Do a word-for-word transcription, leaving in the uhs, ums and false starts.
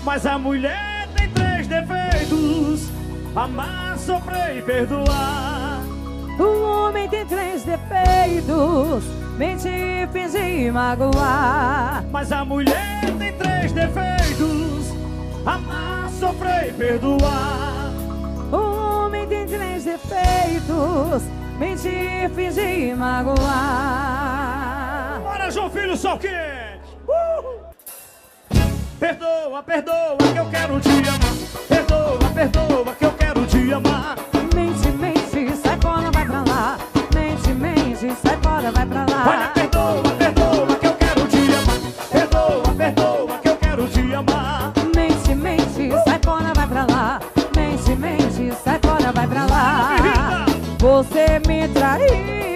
Mas a mulher tem três defeitos: amar, sofrer e perdoar. O homem tem três defeitos: mentir, fingir e magoar. Mas a mulher tem três defeitos: amar, sofrer e perdoar. O homem tem três defeitos: mentir, fingir e magoar. Bora, João Filho, sol quente! Uh! Perdoa, perdoa que eu quero te amar. Perdoa, perdoa que eu quero te amar. Mente, mente, sai fora, vai pra lá. Mente, mente, sai fora, vai pra lá. Olha, perdoa, perdoa que eu quero te amar. Perdoa, perdoa que eu quero te amar. Mente, mente, sai fora, vai pra lá. Mente, mente, sai fora, vai pra lá. Você me traiu.